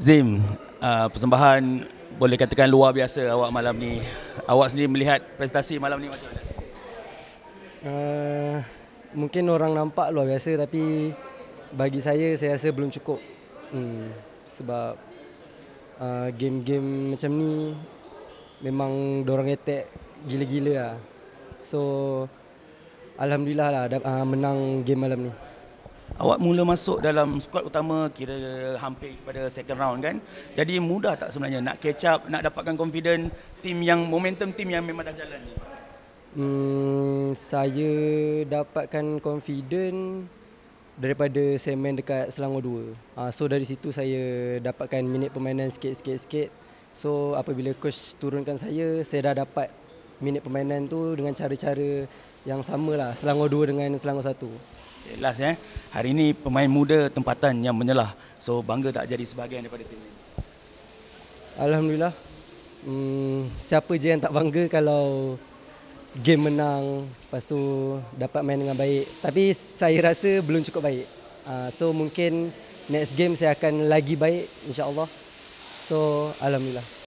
Zim, persembahan boleh katakan luar biasa awak malam ni. Awak sendiri melihat prestasi malam ni macam mana? Uh, Mungkin orang nampak luar biasa tapi bagi saya rasa belum cukup. Sebab game-game macam ni memang dorang attack gila-gila lah. So alhamdulillah lah menang game malam ni. Awak mula masuk dalam skuad utama kira hampir pada second round kan. Jadi mudah tak sebenarnya nak catch up, nak dapatkan confident momentum tim yang memang dah jalan ni? Saya dapatkan confident daripada saya main dekat Selangor 2. So dari situ saya dapatkan minit permainan sikit. So apabila coach turunkan saya dah dapat minit permainan tu dengan cara-cara yang sama lah, Selangor 2 dengan Selangor 1. Last hari ini pemain muda tempatan yang menyelah. So bangga tak jadi sebahagian daripada tim ini? Alhamdulillah. Siapa je yang tak bangga kalau game menang, lepas tu dapat main dengan baik. Tapi saya rasa belum cukup baik. So mungkin next game saya akan lagi baik, insya-Allah. So alhamdulillah.